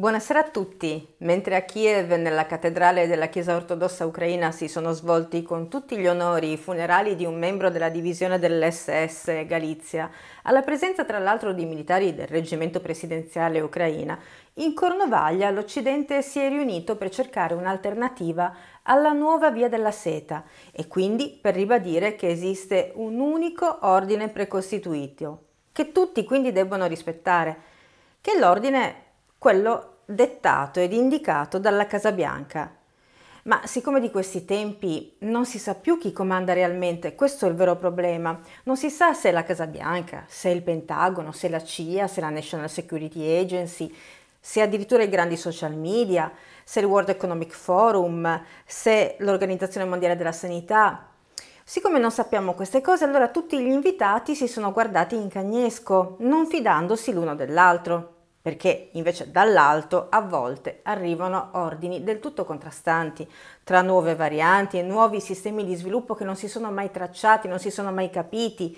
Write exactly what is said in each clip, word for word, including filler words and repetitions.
Buonasera a tutti. Mentre a Kiev, nella cattedrale della Chiesa ortodossa ucraina, si sono svolti con tutti gli onori i funerali di un membro della divisione dell'esse esse Galizia, alla presenza tra l'altro di militari del reggimento presidenziale ucraina, in Cornovaglia l'Occidente si è riunito per cercare un'alternativa alla nuova Via della Seta e quindi per ribadire che esiste un unico ordine precostituito, che tutti quindi debbono rispettare, che è l'ordine quello dettato ed indicato dalla Casa Bianca. Ma siccome di questi tempi non si sa più chi comanda realmente, questo è il vero problema. Non si sa se è la Casa Bianca, se è il Pentagono, se è la C I A, se è la National Security Agency, se addirittura i grandi social media, se è il World Economic Forum, se è l'Organizzazione Mondiale della Sanità. Siccome non sappiamo queste cose, allora tutti gli invitati si sono guardati in cagnesco, non fidandosi l'uno dell'altro, perché invece dall'alto a volte arrivano ordini del tutto contrastanti, tra nuove varianti e nuovi sistemi di sviluppo che non si sono mai tracciati, non si sono mai capiti.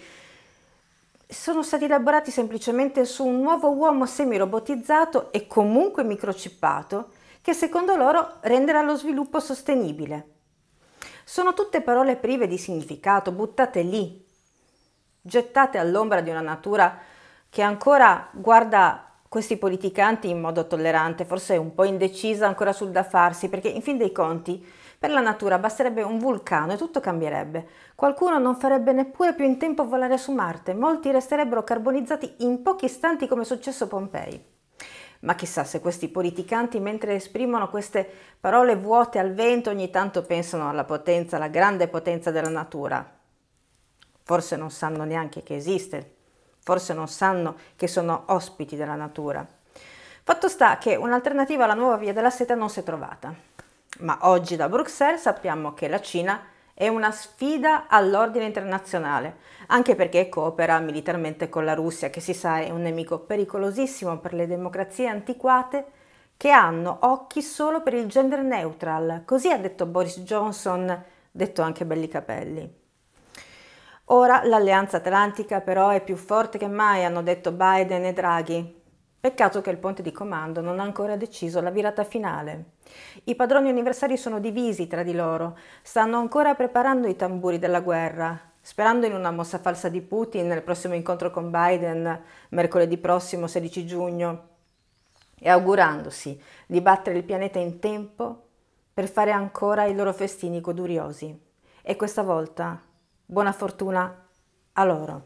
Sono stati elaborati semplicemente su un nuovo uomo semi-robotizzato e comunque microchippato, che secondo loro renderà lo sviluppo sostenibile. Sono tutte parole prive di significato, buttate lì, gettate all'ombra di una natura che ancora guarda questi politicanti in modo tollerante, forse un po' indecisa ancora sul da farsi, perché in fin dei conti per la natura basterebbe un vulcano e tutto cambierebbe. Qualcuno non farebbe neppure più in tempo a volare su Marte, molti resterebbero carbonizzati in pochi istanti come è successo a Pompei. Ma chissà se questi politicanti, mentre esprimono queste parole vuote al vento, ogni tanto pensano alla potenza, alla grande potenza della natura. Forse non sanno neanche che esiste. Forse non sanno che sono ospiti della natura. Fatto sta che un'alternativa alla nuova Via della Seta non si è trovata. Ma oggi da Bruxelles sappiamo che la Cina è una sfida all'ordine internazionale, anche perché coopera militarmente con la Russia, che si sa è un nemico pericolosissimo per le democrazie antiquate che hanno occhi solo per il gender neutral. Così ha detto Boris Johnson, detto anche belli capelli. Ora l'alleanza atlantica però è più forte che mai, hanno detto Biden e Draghi. Peccato che il ponte di comando non ha ancora deciso la virata finale. I padroni universali sono divisi tra di loro, stanno ancora preparando i tamburi della guerra, sperando in una mossa falsa di Putin nel prossimo incontro con Biden, mercoledì prossimo sedici giugno, e augurandosi di battere il pianeta in tempo per fare ancora i loro festini goduriosi. E questa volta buona fortuna a loro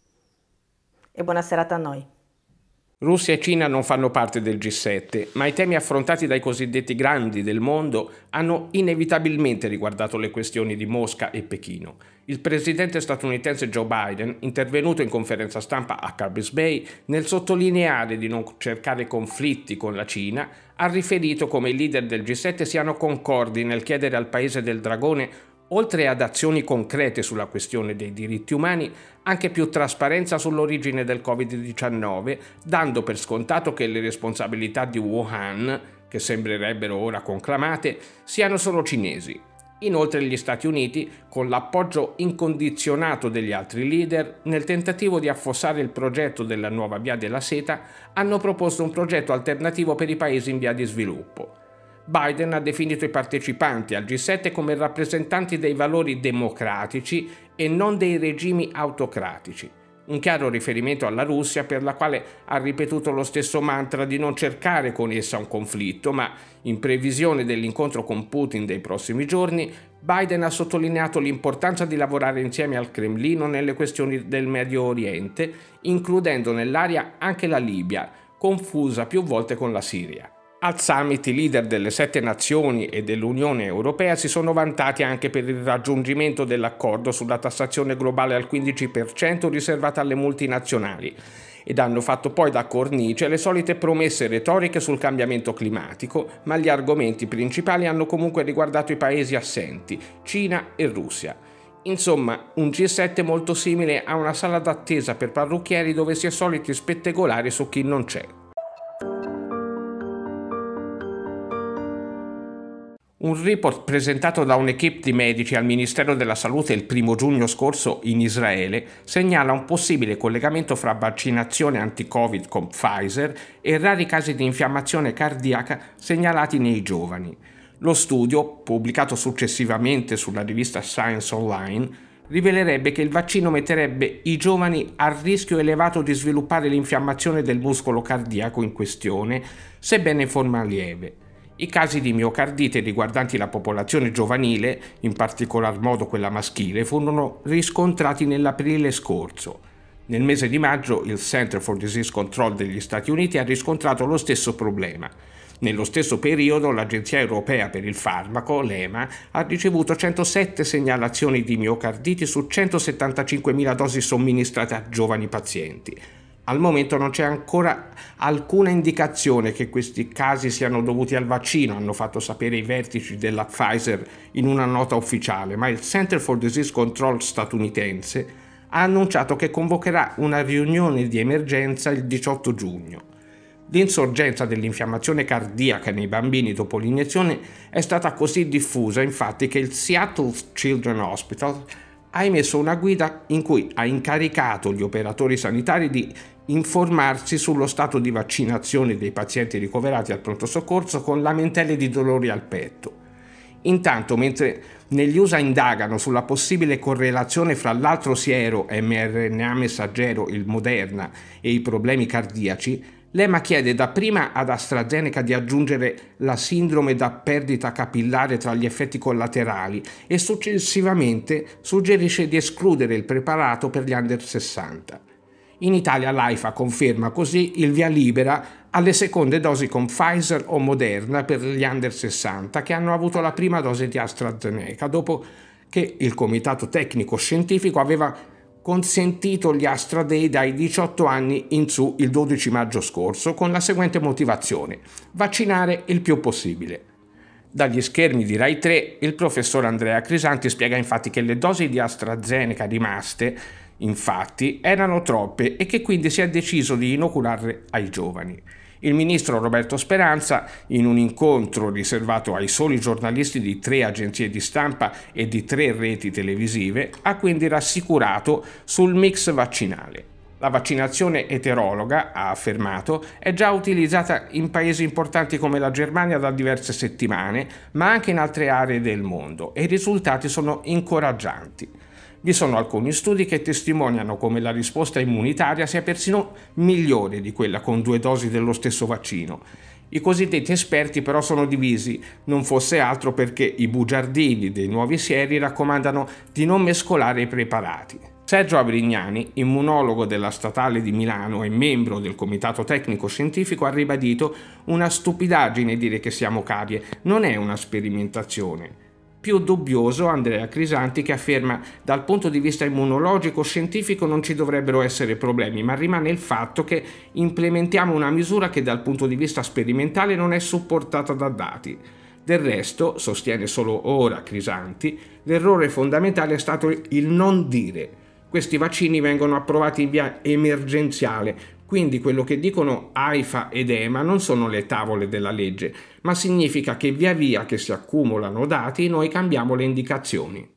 e buona serata a noi. Russia e Cina non fanno parte del G sette, ma i temi affrontati dai cosiddetti grandi del mondo hanno inevitabilmente riguardato le questioni di Mosca e Pechino. Il presidente statunitense Joe Biden, intervenuto in conferenza stampa a Carbis Bay, nel sottolineare di non cercare conflitti con la Cina, ha riferito come i leader del G sette siano concordi nel chiedere al paese del dragone, oltre ad azioni concrete sulla questione dei diritti umani, anche più trasparenza sull'origine del covid diciannove, dando per scontato che le responsabilità di Wuhan, che sembrerebbero ora conclamate, siano solo cinesi. Inoltre gli Stati Uniti, con l'appoggio incondizionato degli altri leader, nel tentativo di affossare il progetto della nuova Via della Seta, hanno proposto un progetto alternativo per i paesi in via di sviluppo. Biden ha definito i partecipanti al G sette come rappresentanti dei valori democratici e non dei regimi autocratici. Un chiaro riferimento alla Russia, per la quale ha ripetuto lo stesso mantra di non cercare con essa un conflitto, ma in previsione dell'incontro con Putin dei prossimi giorni, Biden ha sottolineato l'importanza di lavorare insieme al Cremlino nelle questioni del Medio Oriente, includendo nell'area anche la Libia, confusa più volte con la Siria. Al summit i leader delle sette nazioni e dell'Unione Europea si sono vantati anche per il raggiungimento dell'accordo sulla tassazione globale al quindici per cento riservata alle multinazionali ed hanno fatto poi da cornice le solite promesse retoriche sul cambiamento climatico, ma gli argomenti principali hanno comunque riguardato i paesi assenti, Cina e Russia. Insomma, un G sette molto simile a una sala d'attesa per parrucchieri dove si è soliti spettegolare su chi non c'è. Un report presentato da un'equipe di medici al Ministero della Salute il primo giugno scorso in Israele segnala un possibile collegamento fra vaccinazione anti-Covid con Pfizer e rari casi di infiammazione cardiaca segnalati nei giovani. Lo studio, pubblicato successivamente sulla rivista Science Online, rivelerebbe che il vaccino metterebbe i giovani a rischio elevato di sviluppare l'infiammazione del muscolo cardiaco in questione, sebbene in forma lieve. I casi di miocardite riguardanti la popolazione giovanile, in particolar modo quella maschile, furono riscontrati nell'aprile scorso. Nel mese di maggio il Center for Disease Control degli Stati Uniti ha riscontrato lo stesso problema. Nello stesso periodo l'Agenzia Europea per il Farmaco, l'E M A, ha ricevuto centosette segnalazioni di miocarditi su centosettantacinquemila dosi somministrate a giovani pazienti. Al momento non c'è ancora alcuna indicazione che questi casi siano dovuti al vaccino, hanno fatto sapere i vertici della Pfizer in una nota ufficiale, ma il Center for Disease Control statunitense ha annunciato che convocherà una riunione di emergenza il diciotto giugno. L'insorgenza dell'infiammazione cardiaca nei bambini dopo l'iniezione è stata così diffusa, infatti, che il Seattle Children's Hospital ha emesso una guida in cui ha incaricato gli operatori sanitari di informarsi sullo stato di vaccinazione dei pazienti ricoverati al pronto soccorso con lamentele di dolori al petto. Intanto, mentre negli U S A indagano sulla possibile correlazione fra l'altro siero mRNA messaggero, il Moderna, e i problemi cardiaci, l'E M A chiede dapprima ad AstraZeneca di aggiungere la sindrome da perdita capillare tra gli effetti collaterali e successivamente suggerisce di escludere il preparato per gli under sessanta. In Italia l'AIFA conferma così il via libera alle seconde dosi con Pfizer o Moderna per gli under sessanta che hanno avuto la prima dose di AstraZeneca, dopo che il Comitato Tecnico Scientifico aveva consentito gli Astra Day dai diciotto anni in su il dodici maggio scorso con la seguente motivazione: vaccinare il più possibile. Dagli schermi di Rai tre il professor Andrea Crisanti spiega infatti che le dosi di AstraZeneca rimaste infatti erano troppe e che quindi si è deciso di inocularle ai giovani. Il ministro Roberto Speranza, in un incontro riservato ai soli giornalisti di tre agenzie di stampa e di tre reti televisive, ha quindi rassicurato sul mix vaccinale. La vaccinazione eterologa, ha affermato, è già utilizzata in paesi importanti come la Germania da diverse settimane, ma anche in altre aree del mondo, e i risultati sono incoraggianti. Vi sono alcuni studi che testimoniano come la risposta immunitaria sia persino migliore di quella con due dosi dello stesso vaccino. I cosiddetti esperti però sono divisi, non fosse altro perché i bugiardini dei nuovi sieri raccomandano di non mescolare i preparati. Sergio Abrignani, immunologo della Statale di Milano e membro del Comitato Tecnico Scientifico, ha ribadito: una stupidaggine dire che siamo cavie, non è una sperimentazione. Più dubbioso Andrea Crisanti, che afferma: dal punto di vista immunologico scientifico non ci dovrebbero essere problemi, ma rimane il fatto che implementiamo una misura che dal punto di vista sperimentale non è supportata da dati. Del resto, sostiene solo ora Crisanti, l'errore fondamentale è stato il non dire. Questi vaccini vengono approvati in via emergenziale, quindi quello che dicono AIFA ed E M A non sono le tavole della legge, ma significa che via via che si accumulano dati noi cambiamo le indicazioni.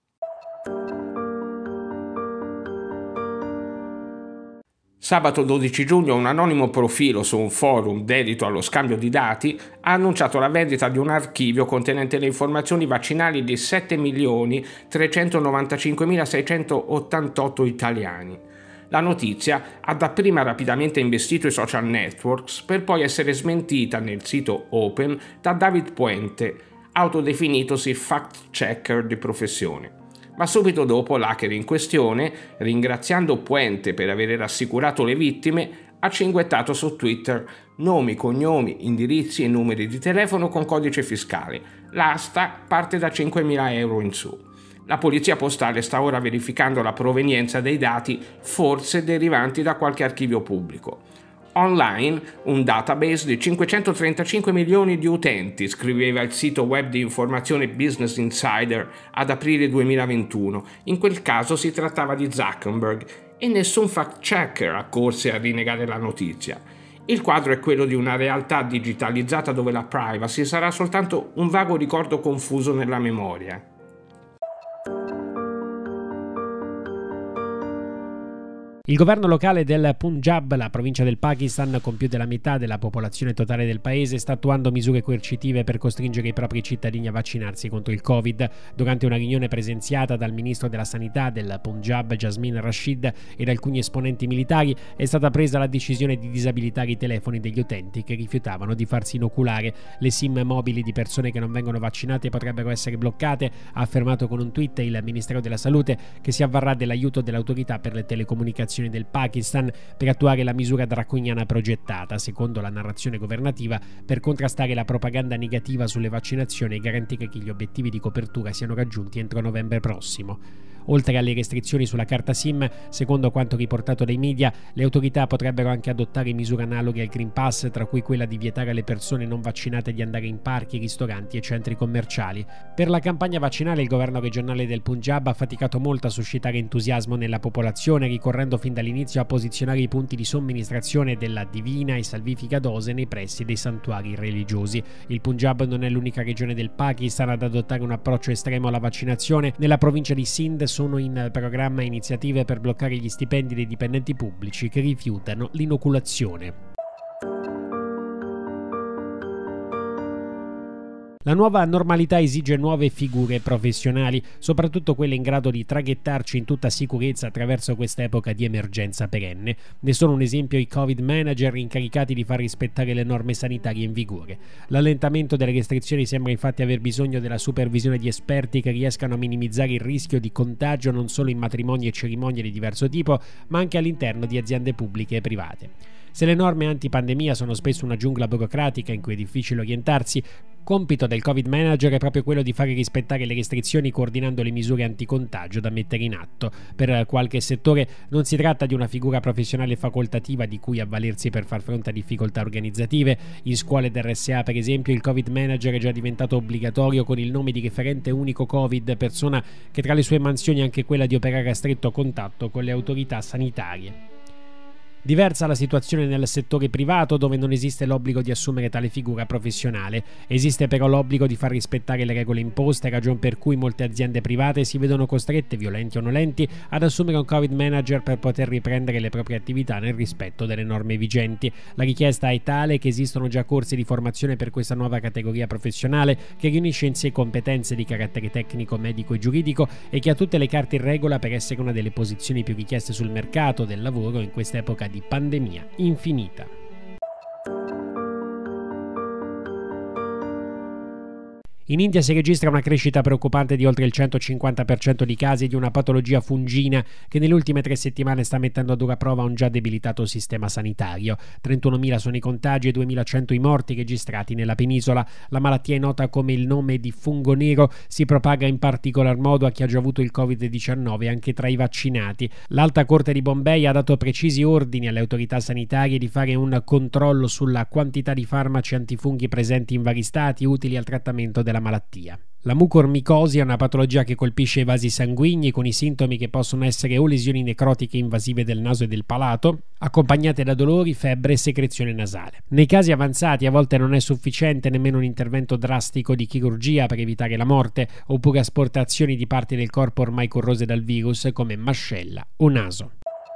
Sabato dodici giugno un anonimo profilo su un forum dedito allo scambio di dati ha annunciato la vendita di un archivio contenente le informazioni vaccinali di sette milioni trecentonovantacinquemilaseicentottantotto italiani. La notizia ha dapprima rapidamente investito i social networks per poi essere smentita nel sito Open da David Puente, autodefinitosi fact-checker di professione. Ma subito dopo l'hacker in questione, ringraziando Puente per aver rassicurato le vittime, ha cinguettato su Twitter nomi, cognomi, indirizzi e numeri di telefono con codice fiscale. L'asta parte da cinquemila euro in su. La polizia postale sta ora verificando la provenienza dei dati, forse derivanti da qualche archivio pubblico. Online, un database di cinquecentotrentacinque milioni di utenti, scriveva il sito web di informazione Business Insider ad aprile duemilaventuno. In quel caso si trattava di Zuckerberg e nessun fact-checker accorse a rinnegare la notizia. Il quadro è quello di una realtà digitalizzata dove la privacy sarà soltanto un vago ricordo confuso nella memoria. Il governo locale del Punjab, la provincia del Pakistan con più della metà della popolazione totale del paese, sta attuando misure coercitive per costringere i propri cittadini a vaccinarsi contro il Covid. Durante una riunione presenziata dal ministro della sanità del Punjab, Jasmine Rashid, ed alcuni esponenti militari, è stata presa la decisione di disabilitare i telefoni degli utenti che rifiutavano di farsi inoculare. Le SIM mobili di persone che non vengono vaccinate potrebbero essere bloccate, ha affermato con un tweet il Ministero della Salute, che si avvarrà dell'aiuto dell'autorità per le telecomunicazioni del Pakistan per attuare la misura draconiana progettata, secondo la narrazione governativa, per contrastare la propaganda negativa sulle vaccinazioni e garantire che gli obiettivi di copertura siano raggiunti entro novembre prossimo. Oltre alle restrizioni sulla carta SIM, secondo quanto riportato dai media, le autorità potrebbero anche adottare misure analoghe al Green Pass, tra cui quella di vietare alle persone non vaccinate di andare in parchi, ristoranti e centri commerciali. Per la campagna vaccinale il governo regionale del Punjab ha faticato molto a suscitare entusiasmo nella popolazione, ricorrendo fin dall'inizio a posizionare i punti di somministrazione della divina e salvifica dose nei pressi dei santuari religiosi. Il Punjab non è l'unica regione del Pakistan ad adottare un approccio estremo alla vaccinazione. Nella provincia di Sindh sono in programma iniziative per bloccare gli stipendi dei dipendenti pubblici che rifiutano l'inoculazione. La nuova normalità esige nuove figure professionali, soprattutto quelle in grado di traghettarci in tutta sicurezza attraverso questa epoca di emergenza perenne. Ne sono un esempio i Covid manager incaricati di far rispettare le norme sanitarie in vigore. L'allentamento delle restrizioni sembra infatti aver bisogno della supervisione di esperti che riescano a minimizzare il rischio di contagio non solo in matrimoni e cerimonie di diverso tipo, ma anche all'interno di aziende pubbliche e private. Se le norme antipandemia sono spesso una giungla burocratica in cui è difficile orientarsi, compito del Covid manager è proprio quello di fare rispettare le restrizioni coordinando le misure anticontagio da mettere in atto. Per qualche settore non si tratta di una figura professionale facoltativa di cui avvalersi per far fronte a difficoltà organizzative. In scuole ed R S A, per esempio, il Covid manager è già diventato obbligatorio con il nome di referente unico Covid, persona che tra le sue mansioni ha anche quella di operare a stretto contatto con le autorità sanitarie. Diversa la situazione nel settore privato, dove non esiste l'obbligo di assumere tale figura professionale. Esiste però l'obbligo di far rispettare le regole imposte, ragion per cui molte aziende private si vedono costrette, violenti o nolenti, ad assumere un Covid manager per poter riprendere le proprie attività nel rispetto delle norme vigenti. La richiesta è tale che esistono già corsi di formazione per questa nuova categoria professionale che riunisce in sé competenze di carattere tecnico, medico e giuridico e che ha tutte le carte in regola per essere una delle posizioni più richieste sul mercato del lavoro in questa epoca di pandemia infinita. In India si registra una crescita preoccupante di oltre il centocinquanta per cento di casi di una patologia fungina che nelle ultime tre settimane sta mettendo a dura prova un già debilitato sistema sanitario. trentunomila sono i contagi e duemilacento i morti registrati nella penisola. La malattia è nota come il nome di fungo nero, si propaga in particolar modo a chi ha già avuto il covid diciannove anche tra i vaccinati. L'Alta Corte di Bombay ha dato precisi ordini alle autorità sanitarie di fare un controllo sulla quantità di farmaci antifunghi presenti in vari stati utili al trattamento della malattia. La mucormicosi è una patologia che colpisce i vasi sanguigni con i sintomi che possono essere o lesioni necrotiche invasive del naso e del palato, accompagnate da dolori, febbre e secrezione nasale. Nei casi avanzati a volte non è sufficiente nemmeno un intervento drastico di chirurgia per evitare la morte, oppure asportazioni di parti del corpo ormai corrose dal virus come mascella o naso.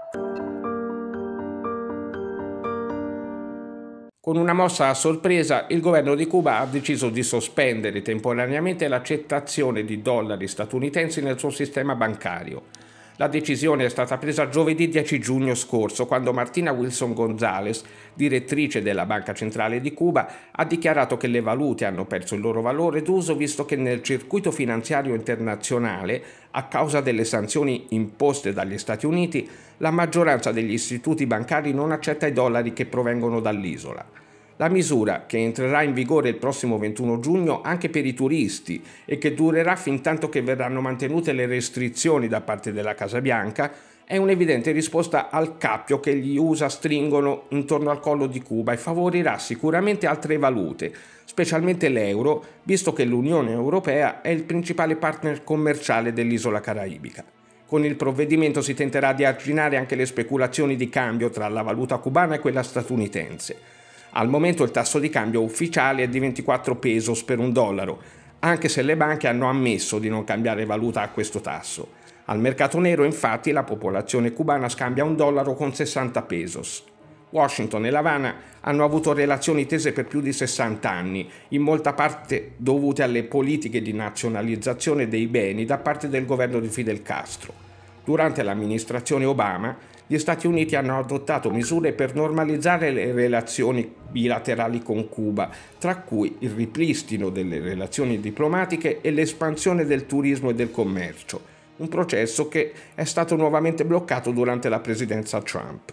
Con una mossa a sorpresa, il governo di Cuba ha deciso di sospendere temporaneamente l'accettazione di dollari statunitensi nel suo sistema bancario. La decisione è stata presa giovedì dieci giugno scorso, quando Martina Wilson González, direttrice della Banca Centrale di Cuba, ha dichiarato che le valute hanno perso il loro valore d'uso visto che nel circuito finanziario internazionale, a causa delle sanzioni imposte dagli Stati Uniti, la maggioranza degli istituti bancari non accetta i dollari che provengono dall'isola. La misura, che entrerà in vigore il prossimo ventuno giugno anche per i turisti e che durerà fin tanto che verranno mantenute le restrizioni da parte della Casa Bianca, è un'evidente risposta al cappio che gli U S A stringono intorno al collo di Cuba e favorirà sicuramente altre valute, specialmente l'euro, visto che l'Unione Europea è il principale partner commerciale dell'isola caraibica. Con il provvedimento si tenterà di arginare anche le speculazioni di cambio tra la valuta cubana e quella statunitense. Al momento il tasso di cambio ufficiale è di ventiquattro pesos per un dollaro, anche se le banche hanno ammesso di non cambiare valuta a questo tasso. Al mercato nero, infatti, la popolazione cubana scambia un dollaro con sessanta pesos. Washington e L'Avana hanno avuto relazioni tese per più di sessanta anni, in molta parte dovute alle politiche di nazionalizzazione dei beni da parte del governo di Fidel Castro. Durante l'amministrazione Obama, gli Stati Uniti hanno adottato misure per normalizzare le relazioni bilaterali con Cuba, tra cui il ripristino delle relazioni diplomatiche e l'espansione del turismo e del commercio, un processo che è stato nuovamente bloccato durante la presidenza Trump.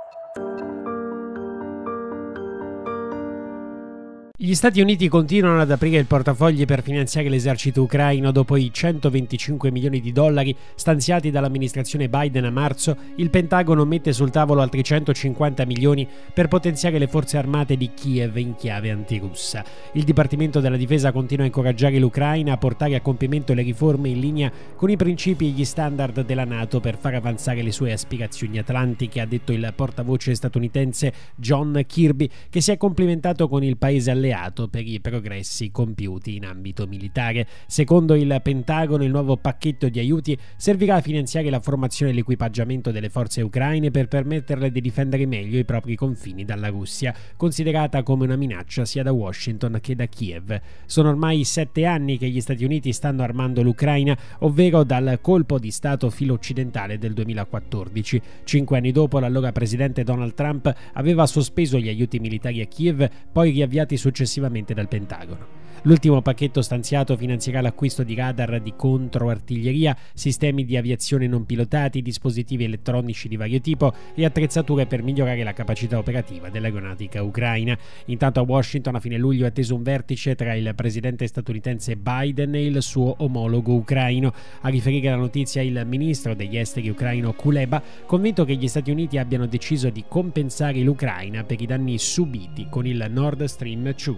Gli Stati Uniti continuano ad aprire il portafogli per finanziare l'esercito ucraino. Dopo i centoventicinque milioni di dollari stanziati dall'amministrazione Biden a marzo, il Pentagono mette sul tavolo altri centocinquanta milioni per potenziare le forze armate di Kiev in chiave antirussa. Il Dipartimento della Difesa continua a incoraggiare l'Ucraina a portare a compimento le riforme in linea con i principi e gli standard della NATO per far avanzare le sue aspirazioni atlantiche, ha detto il portavoce statunitense John Kirby, che si è complimentato con il paese alleato per i progressi compiuti in ambito militare. Secondo il Pentagono, il nuovo pacchetto di aiuti servirà a finanziare la formazione e l'equipaggiamento delle forze ucraine per permetterle di difendere meglio i propri confini dalla Russia, considerata come una minaccia sia da Washington che da Kiev. Sono ormai sette anni che gli Stati Uniti stanno armando l'Ucraina, ovvero dal colpo di stato filo-occidentale del duemilaquattordici. Cinque anni dopo, l'allora presidente Donald Trump aveva sospeso gli aiuti militari a Kiev, poi riavviati successivamente dal Pentagono. L'ultimo pacchetto stanziato finanzierà l'acquisto di radar di controartiglieria, sistemi di aviazione non pilotati, dispositivi elettronici di vario tipo e attrezzature per migliorare la capacità operativa dell'aeronautica ucraina. Intanto a Washington a fine luglio è atteso un vertice tra il presidente statunitense Biden e il suo omologo ucraino. A riferire la notizia il ministro degli esteri ucraino Kuleba, convinto che gli Stati Uniti abbiano deciso di compensare l'Ucraina per i danni subiti con il Nord Stream due.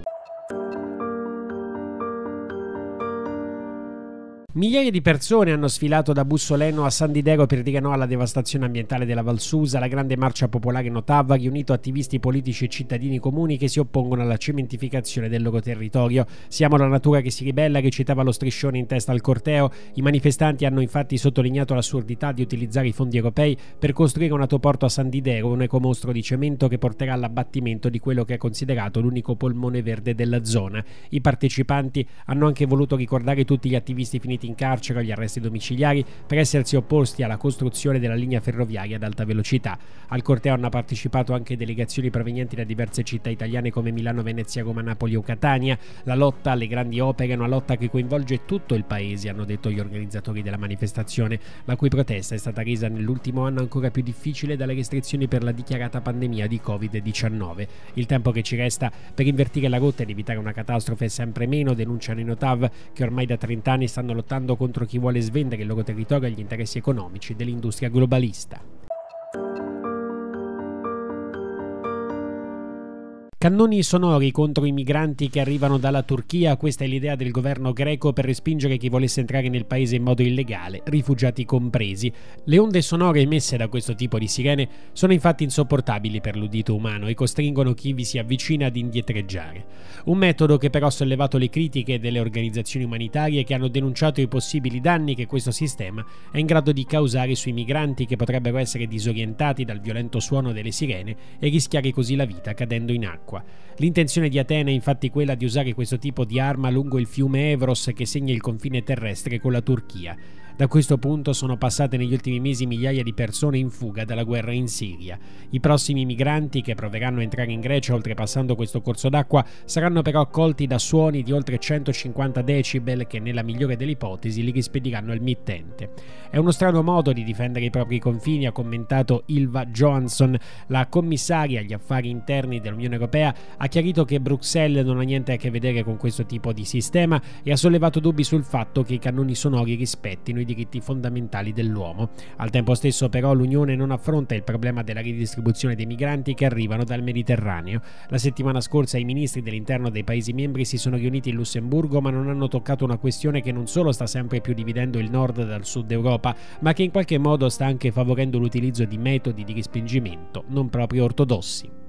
Migliaia di persone hanno sfilato da Bussoleno a San Didero per dire no alla devastazione ambientale della Val Susa. La grande marcia popolare notava ha riunito attivisti politici e cittadini comuni che si oppongono alla cementificazione del loro territorio. Siamo la natura che si ribella, recitava lo striscione in testa al corteo. I manifestanti hanno infatti sottolineato l'assurdità di utilizzare i fondi europei per costruire un autoporto a San Didero, un ecomostro di cemento che porterà all'abbattimento di quello che è considerato l'unico polmone verde della zona. I partecipanti hanno anche voluto ricordare tutti gli attivisti finiti in carcere o agli arresti domiciliari per essersi opposti alla costruzione della linea ferroviaria ad alta velocità. Al corteo hanno partecipato anche delegazioni provenienti da diverse città italiane come Milano, Venezia, Roma, Napoli o Catania. La lotta alle grandi opere è una lotta che coinvolge tutto il paese, hanno detto gli organizzatori della manifestazione, la cui protesta è stata resa nell'ultimo anno ancora più difficile dalle restrizioni per la dichiarata pandemia di covid diciannove. Il tempo che ci resta per invertire la rotta ed evitare una catastrofe è sempre meno, denunciano i Notav, che ormai da trenta anni stanno lottando contro chi vuole svendere il loro territorio agli interessi economici dell'industria globalista. Cannoni sonori contro i migranti che arrivano dalla Turchia, questa è l'idea del governo greco per respingere chi volesse entrare nel paese in modo illegale, rifugiati compresi. Le onde sonore emesse da questo tipo di sirene sono infatti insopportabili per l'udito umano e costringono chi vi si avvicina ad indietreggiare. Un metodo che però ha sollevato le critiche delle organizzazioni umanitarie che hanno denunciato i possibili danni che questo sistema è in grado di causare sui migranti, che potrebbero essere disorientati dal violento suono delle sirene e rischiare così la vita cadendo in acqua. L'intenzione di Atene è infatti quella di usare questo tipo di arma lungo il fiume Evros che segna il confine terrestre con la Turchia. Da questo punto sono passate negli ultimi mesi migliaia di persone in fuga dalla guerra in Siria. I prossimi migranti che proveranno a entrare in Grecia oltrepassando questo corso d'acqua saranno però accolti da suoni di oltre centocinquanta decibel che nella migliore delle ipotesi li rispediranno al mittente. È uno strano modo di difendere i propri confini, ha commentato Ylva Johansson, la commissaria agli affari interni dell'Unione Europea. Ha chiarito che Bruxelles non ha niente a che vedere con questo tipo di sistema e ha sollevato dubbi sul fatto che i cannoni sonori rispettino i i diritti fondamentali dell'uomo. Al tempo stesso però l'Unione non affronta il problema della ridistribuzione dei migranti che arrivano dal Mediterraneo. La settimana scorsa i ministri dell'interno dei Paesi membri si sono riuniti in Lussemburgo, ma non hanno toccato una questione che non solo sta sempre più dividendo il nord dal sud Europa, ma che in qualche modo sta anche favorendo l'utilizzo di metodi di respingimento non proprio ortodossi.